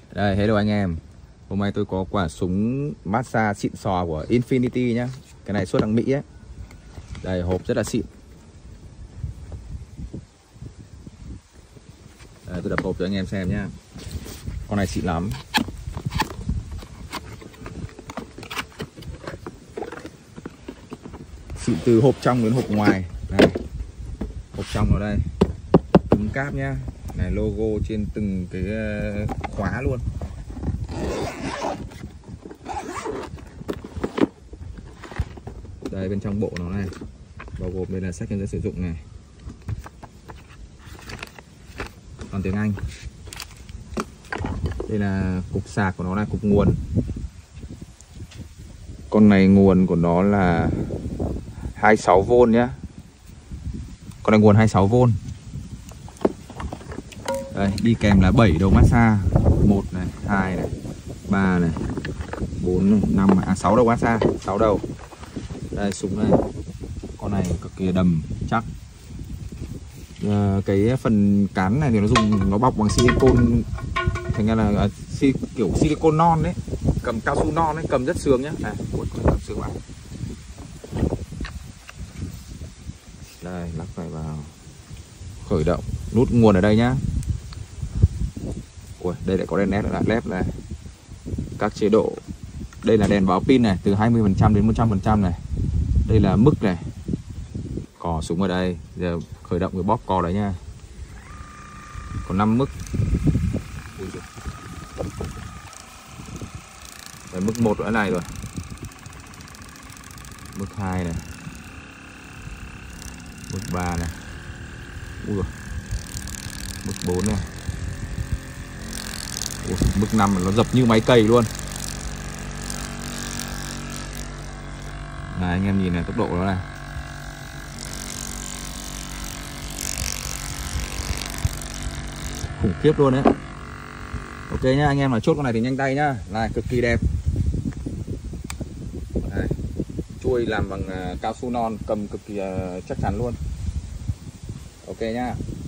Đây, hello anh em. Hôm nay tôi có quả súng massage xịn sò của Infinity nhá. Cái này xuất đằng Mỹ ấy. Đây, hộp rất là xịn. Đây, tôi đập hộp cho anh em xem nhá. Con này xịn lắm. Xịn từ hộp trong đến hộp ngoài. Đây. Hộp trong ở đây. Cứng cáp nhá. Này, logo trên từng cái khóa luôn. Đây, bên trong bộ nó này, bao gồm đây là sách hướng dẫn sử dụng này, còn tiếng Anh. Đây là cục sạc của nó, là cục nguồn. Con này nguồn của nó là 26V nhá. Con này nguồn 26V. Đây, đi kèm là 7 đầu massage. 1 này, 2 này, 3 này, 4 này, 5 này, 6 đầu massage, 6 đầu. Đây, súng này. Con này cực kỳ đầm chắc. Cái phần cán này thì nó bọc bằng silicon, thành ra là kiểu silicon non đấy, cầm cao su non đấy, cầm rất sướng nhá. Này, cầm sướng lắm. Đây, lắc phải vào, khởi động, nút nguồn ở đây nhá. Ui, đây lại có đèn LED này, các chế độ. Đây là đèn báo pin này, từ 20% đến 100% này. Đây là mức này, cò súng ở đây. Giờ khởi động cái bóp cò đấy nha. Có 5 mức. Đấy, mức 1 ở này rồi, mức 2 này, mức 3 này, mức 4 này. Mức 5 nó dập như máy cày luôn. Này, anh em nhìn này, tốc độ nó này. Khủng khiếp luôn đấy. Ok nhá, anh em mà chốt con này thì nhanh tay nhá. Này, cực kỳ đẹp. Đây, chuôi làm bằng cao su non, cầm cực kỳ chắc chắn luôn. Ok nhá.